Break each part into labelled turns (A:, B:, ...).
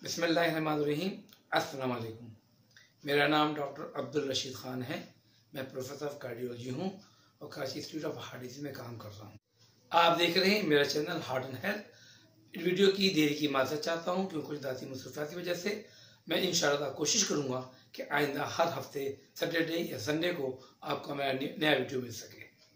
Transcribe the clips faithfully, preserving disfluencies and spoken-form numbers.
A: बिस्मिल्लाहिर्रहमानिर्रहीम। अस्सलाम वालेकुम। मेरा नाम डॉक्टर अब्दुल रशीद ख़ान है। मैं प्रोफेसर ऑफ कार्डियोलॉजी हूँ और Karachi institute of heart disease में काम कर रहा हूँ। आप देख रहे हैं मेरा channel heart and health. Video की देरी की माजरत चाहता हूँ क्योंकि कुछ दाती मसरूफियात की वजह से। मैं इंशाअल्लाह कोशिश करूँगा कि आइंदा हर हफ्ते सैटरडे या संडे को आपको मेरा नया वीडियो मिल सके।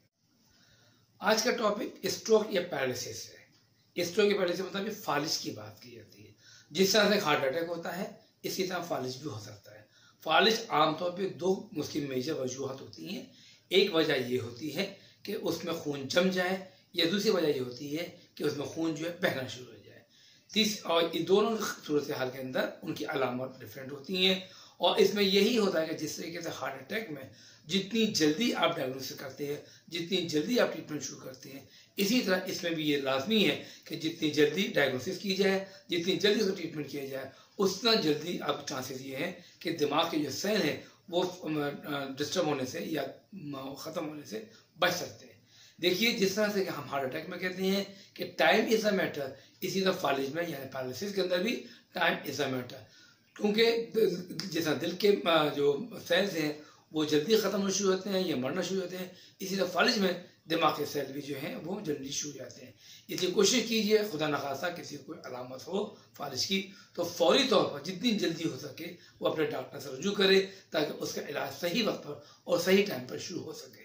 A: आज का टॉपिक स्ट्रोक या पैरालिसिस है। स्ट्रोक या पैरालिसिस मतलब फालिज की बात की जाती है। जिस तरह से हार्ट अटैक होता है इसी तरह फालिज भी हो सकता है। फालिज आमतौर पे दो उसकी मेजर वजूहत होती हैं। एक वजह ये होती है कि उसमें खून जम जाए, या दूसरी वजह ये होती है कि उसमें खून जो है बहना शुरू हो जाए। तीस और इन दोनों सूरत हाल के अंदर उनकी अलामत डिफरेंट होती हैं। और इसमें यही होता है कि जिस तरीके से हार्ट अटैक में जितनी जल्दी आप डायग्नोसिस करते हैं, जितनी जल्दी आप ट्रीटमेंट शुरू करते हैं, इसी तरह इसमें भी ये लाजमी है कि जितनी जल्दी डायग्नोसिस की जाए, जितनी जल्दी उसका ट्रीटमेंट किया जाए, उतना जल्दी आप चांसेस ये हैं कि दिमाग के जो सेल हैं वो डिस्टर्ब होने से या ख़त्म होने से बच सकते हैं। देखिए, जिस तरह से कि हम हार्ट अटैक में कहते हैं कि टाइम इज़ अ मैटर, इसी तरह फालिज में यानी पैरालिसिस के अंदर भी टाइम इज़ अ मैटर। क्योंकि जैसा दिल के जो सेल्स हैं वो जल्दी ख़त्म होना शुरू होते हैं या मरना शुरू होते हैं, इसी तरह फालिज में दिमाग के सेल भी जो हैं वो जल्दी शुरू हो जाते हैं। इसलिए कोशिश कीजिए, खुदा न खासा किसी को कोई अलामत हो फालिज की तो फौरी तौर पर जितनी जल्दी हो सके वो अपने डॉक्टर से रुजू करे ताकि उसका इलाज सही वक्त पर और सही टाइम पर शुरू हो सके।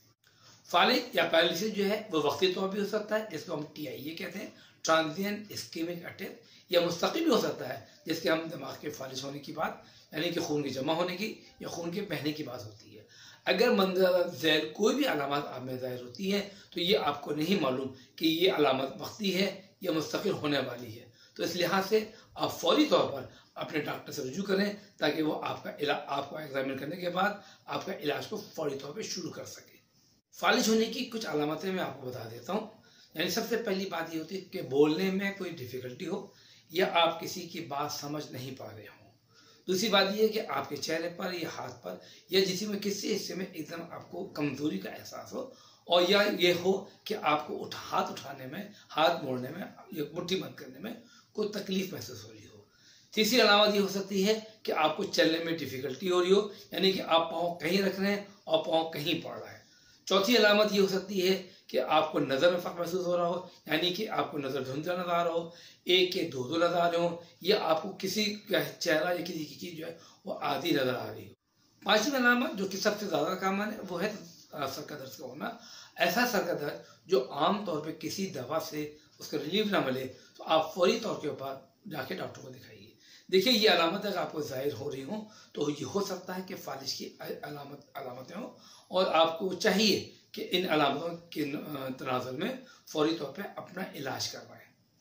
A: फालिज या पैरालिसिस जो है वो वक्ती तौर पर हो सकता है, जिसको हम टी आई ए कहते हैं, ट्रांजिएंट इस्केमिक अटैक, या मुस्तकिल भी हो सकता है जिसके हम दिमाग के फालिज होने की बात यानी कि खून की जमा होने की या खून के बहने की बात होती है। अगर मंजर झैल कोई भी अलामत आप में ज़ाहिर होती है तो ये आपको नहीं मालूम कि ये अलामत वक्ती है या मुस्तकिल होने वाली है, तो इस लिहाज से आप फौरी तौर पर अपने डॉक्टर से रुजू करें ताकि वो आपका इलाज आपको एग्जामिन करने के बाद आपका इलाज को फौरी तौर पर शुरू कर सके। फालिज होने की कुछ अलामतें मैं आपको बता देता हूँ। यानी सबसे पहली बात ये होती है कि बोलने में कोई डिफ़िकल्टी हो या आप किसी की बात समझ नहीं पा रहे हो। दूसरी बात यह है कि आपके चेहरे पर या हाथ पर या जिस्म में किसी हिस्से में एकदम आपको कमजोरी का एहसास हो, और या ये हो कि आपको उठ हाथ उठाने में, हाथ मोड़ने में या मुट्ठी बंद करने में कोई तकलीफ महसूस हो रही हो। तीसरी अलामत ये हो सकती है कि आपको चलने में डिफ़िकल्टी हो रही हो, यानी कि आप पाँव कहीं रख रहे हैं और पाँव कहीं पड़ रहा है। चौथी अलामत ये हो सकती है कि आपको नज़र में फ़र्क महसूस हो रहा हो, यानी कि आपको नज़र धुंधला नजर आ रहा हो, एक के दो दो नजर आ रहे हो, या आपको किसी का चेहरा या किसी की चीज़ जो है वो आधी नजर आ रही हो। पांचवी अलामत जो कि सबसे ज़्यादा कॉमन है वो है सर का दर्द का होना। ऐसा सर का दर्द जो आम तौर पर किसी दवा से उसका रिलीफ ना मिले तो आप फौरी तौर के ऊपर जाके डॉक्टर को दिखाइए। देखिए, ये अलामत अगर आपको जाहिर हो रही हो तो ये हो सकता है कि फालिज की अलामत अलामतें हों, और आपको चाहिए कि इन अलामतों के तनाजुर में फौरी तौर पे अपना इलाज करवाएं।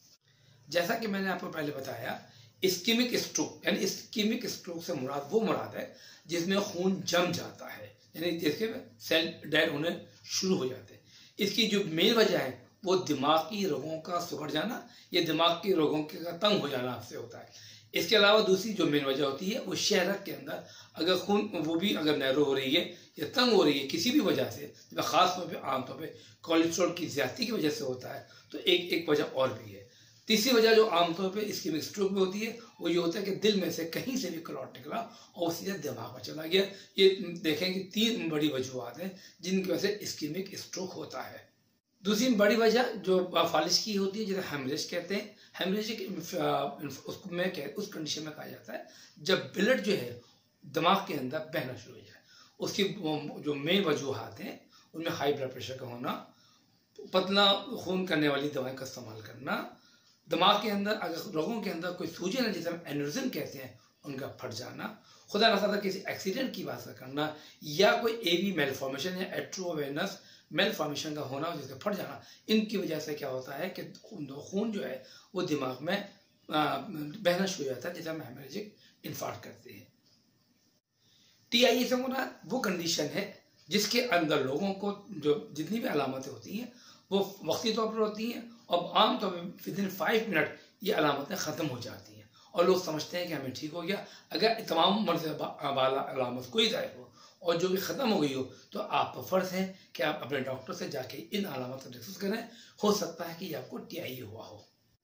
A: जैसा कि मैंने आपको पहले बताया, इस्कीमिक स्ट्रोक यानी इस्कीमिक स्ट्रोक से मुराद वो मुराद है जिसमें खून जम जाता है, यानी जिसके सेल डेड होने शुरू हो जाते हैं। इसकी जो मेन वजह है वो दिमाग की रगों का सुखड़ जाना या दिमाग की रगों का तंग हो जाना आपसे होता है। इसके अलावा दूसरी जो मेन वजह होती है वो शहरक के अंदर अगर खून वो भी अगर नैरो हो रही है या तंग हो रही है किसी भी वजह से, ख़ास तौर पे आमतौर पे कोलेस्ट्रॉल की ज़्यादती की वजह से होता है, तो एक एक वजह और भी है। तीसरी वजह जो आमतौर पे इस्कीमिक स्ट्रोक में होती है वो ये होता है कि दिल में से कहीं से भी क्लॉट निकला और सीधे दिमाग में चला गया। ये देखें कि तीन बड़ी वजूहत हैं जिनकी वजह से इस्कीमिक स्ट्रोक होता है। दूसरी बड़ी वजह जो फालिज की होती है जिसे हेमरेज कहते हैं। हेमरेजिक उसको में कह उस कंडीशन में कहा जाता है जब ब्लड जो है दिमाग के अंदर बहना शुरू हो जाए। उसकी जो मेन वजूहत हैं उनमें हाई ब्लड प्रेशर का होना, पतला खून करने वाली दवाएं का इस्तेमाल करना, दिमाग के अंदर अगर लोगों के अंदर कोई सूजन है जिसे हम एन्यूरिज्म कहते हैं उनका फट जाना, खुदा न खास्ता किसी एक्सीडेंट की बात करना, या कोई एवी मेलफॉर्मेशन या एट्रोवेनस मेल फॉर्मेशन का होना जिसका फट जाना। इनकी वजह से क्या होता है कि खून जो है वो दिमाग में बहना शुरू हो जाता है जिसे हम हेमरेजिक इन्फार्क्ट करते हैं। टी आई ए से मुराद वो कंडीशन है जिसके अंदर लोगों को जो जितनी भी अलामतें होती हैं वो वक्ती तौर पर होती हैं और आम तौर पर विद इन फाइव मिनट ये अलामतें ख़त्म हो जाती हैं और लोग समझते हैं कि हमें ठीक हो गया। अगर तमाम मर्ज वाला अलामत कोई ज़ाहिर हो और जो भी ख़त्म हो गई हो तो आप पर फ़र्ज़ है कि आप अपने डॉक्टर से जाके इन अलामत को डिस्कस करें। हो सकता है कि आपको टी आई ए हुआ हो।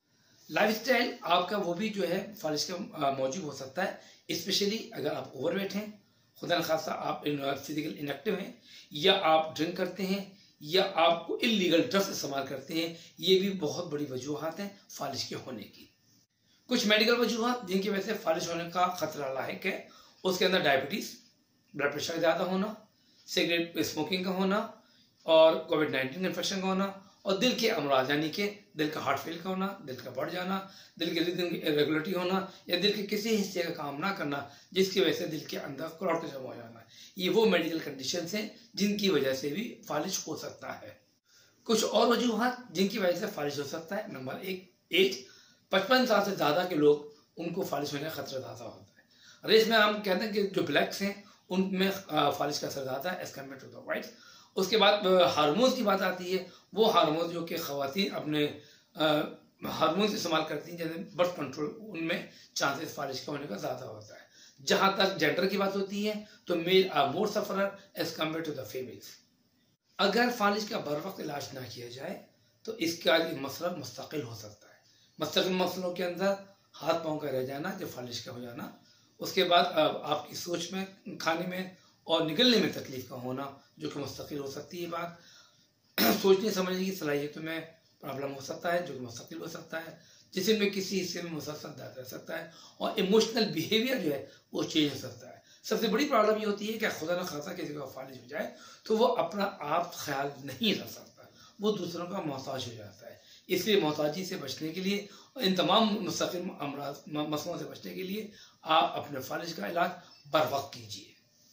A: लाइफस्टाइल आपका वो भी जो है फालिश का मौजूद हो सकता है, स्पेशली अगर आप ओवरवेट हैं, खुदा न खासा आप फिजिकल इनएक्टिव हैं, या आप ड्रिंक करते हैं, या आपको इलीगल ड्रग्स इस्तेमाल करते हैं। ये भी बहुत बड़ी वजूहत हैं फालिश के होने की। कुछ मेडिकल वजूहत जिनकी वजह से फालिश होने का खतरा लायक है, उसके अंदर डायबिटीज, ब्लड प्रेशर ज़्यादा होना, सिगरेट स्मोकिंग का होना, और कोविड नाइन्टीन इन्फेक्शन का होना, और दिल के अमराज यानी कि दिल का हार्ट फेल का होना, दिल का बढ़ जाना, दिल के रिदम की इरेगुलरिटी होना, या दिल के किसी हिस्से का काम ना करना जिसकी वजह से दिल के अंदर क्लॉट का जमा हो जाना। ये वो मेडिकल कंडीशंस हैं जिनकी वजह से भी फालिश हो सकता है। कुछ और वजूहत जिनकी वजह से फालिश हो सकता है, नंबर एक, एज। पचपन साल से ज़्यादा के लोग, उनको फालिश होने का खतरा ज़्यादा होता है। रेस में हम कहते हैं कि जो ब्लैक्स हैं उनमें फालिश का असर ज़्यादा है as compare to the whites. उसके बाद हार्मोन्स की बात आती है। वो हार्मोन्स जो कि ख़वातीन अपने हार्मोन्स इस्तेमाल करती हैं, जैसे बर्थ कंट्रोल, उनमें चांसेस फालिश का होने का ज़्यादा होता है। जहाँ तक जेंडर की बात होती है तो male are more sufferer as compare to the females. अगर फालिश का बर वक्त इलाज ना किया जाए तो इसका मसला मुस्तकिल हो सकता है। मुस्तकिल मसलों के अंदर हाथ पाँव का रह जाना, जो फालिश का हो जाना, उसके बाद आपकी सोच में, खाने में और निकलने में तकलीफ का होना, जो कि मुस्तकिल हो सकती है बात। सोचने समझने की सलाहियतों में प्रॉब्लम हो सकता है, जो कि मुस्तकिल हो सकता है। जिसम में किसी हिस्से में मुसलसल दर्द रह सकता है, और इमोशनल बिहेवियर जो है वो चेंज हो सकता है। सबसे बड़ी प्रॉब्लम ये होती है कि खुदा न खासा किसी को फालिश हो जाए तो वो अपना आप ख्याल नहीं रख सकता, वो दूसरों का मोहताज हो जाता है। इसलिए मोहताजी से बचने के लिए, इन तमाम मुस्तकिल अमराज मसलों से बचने के लिए आप अपने फालिश का इलाज बर वक्त कीजिए।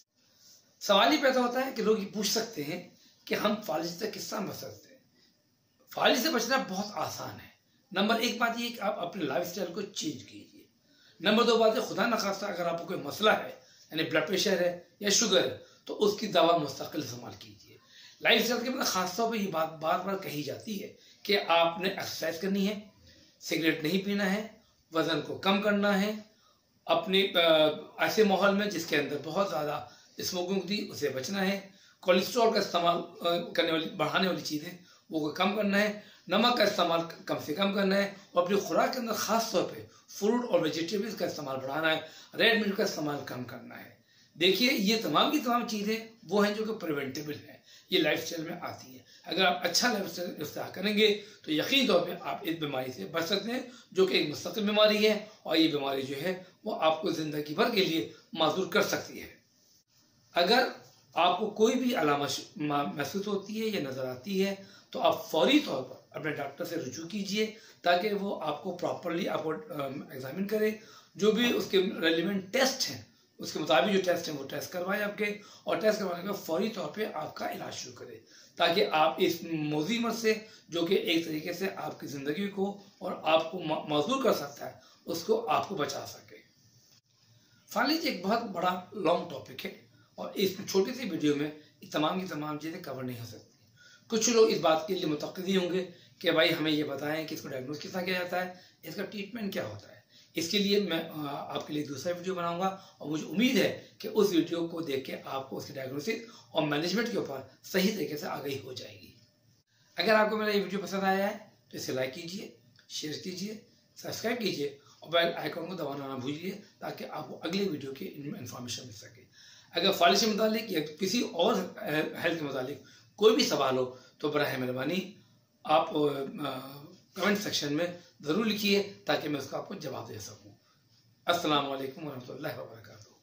A: सवाल ये पैदा होता है कि लोग ये पूछ सकते हैं कि हम फालिश से किस तरह बच सकते हैं। फालिश से बचना बहुत आसान है। नंबर एक बात ये कि आप अपने लाइफ स्टाइल को चेंज कीजिए। नंबर दो बात है, खुदा न खास्ता अगर आपको कोई मसला है, यानी ब्लड प्रेशर है या शुगर है, तो उसकी दवा मुस्तकिल इस्तेमाल कीजिए। लाइफ स्टाइल के मतलब खासतौर पर ये बात बार बार कही जाती है कि आपने एक्सरसाइज करनी है, सिगरेट नहीं पीना है, वजन को कम करना है, अपने ऐसे माहौल में जिसके अंदर बहुत ज़्यादा स्मोकिंग थी उसे बचना है, कोलेस्ट्रॉल का इस्तेमाल करने वाली बढ़ाने वाली चीज़ें वो कम करना है, नमक का इस्तेमाल कम से कम करना है, और अपनी खुराक के अंदर खास तौर पे फ्रूट और वेजिटेबल्स का इस्तेमाल बढ़ाना है, रेड मीट का इस्तेमाल कम करना है। देखिए, ये तमाम की तमाम चीज़ें वो हैं जो कि प्रिवेंटेबल हैं, ये लाइफ स्टाइल में आती है। अगर आप अच्छा लाइफ स्टाइल इख्तियार करेंगे तो यकीन तौर पे आप इस बीमारी से बच सकते हैं, जो कि एक मुस्तकिल बीमारी है, और ये बीमारी जो है वो आपको ज़िंदगी भर के लिए माजूर कर सकती है। अगर आपको कोई भी अलामत महसूस होती है या नज़र आती है तो आप फौरी तौर पर अपने डॉक्टर से रुजू कीजिए, ताकि वो आपको प्रॉपरली आपको एग्जामिन करे, जो भी उसके रेलिवेंट टेस्ट हैं उसके मुताबिक जो टेस्ट हैं वो टेस्ट करवाए आपके, और टेस्ट करवाने के बाद फौरी तौर पे आपका इलाज शुरू करें, ताकि आप इस मुसीबत से, जो कि एक तरीके से आपकी ज़िंदगी को और आपको मजबूर कर सकता है, उसको आपको बचा सके। फालिश एक बहुत बड़ा लॉन्ग टॉपिक है, और इस छोटी सी वीडियो में तमाम की तमाम चीज़ें कवर नहीं हो सकती। कुछ लोग इस बात के लिए मुतक़िद होंगे कि भाई हमें ये बताएं कि इसको डायग्नोज किस तरह किया जाता है, इसका ट्रीटमेंट क्या होता है। इसके लिए मैं आपके लिए दूसरा वीडियो बनाऊंगा, और मुझे उम्मीद है कि उस वीडियो को देख के आपको उसकी डायग्नोसिस और मैनेजमेंट के ऊपर सही तरीके से आगाही हो जाएगी। अगर आपको मेरा ये वीडियो पसंद आया है तो इसे लाइक कीजिए, शेयर कीजिए, सब्सक्राइब कीजिए, और बेल आइकॉन को दबाना ना भूलिए, ताकि आपको अगले वीडियो की इन्फॉर्मेशन मिल सके। अगर फालिश के मुतालिक या किसी और हेल्थ के मुतालिक कोई भी सवाल हो तो बराह मेहरबानी आप कमेंट सेक्शन में ज़रूर लिखिए, ताकि मैं उसका आपको जवाब दे सकूं। अस्सलाम वालेकुम व रहमतुल्लाहि व बरकातुहू।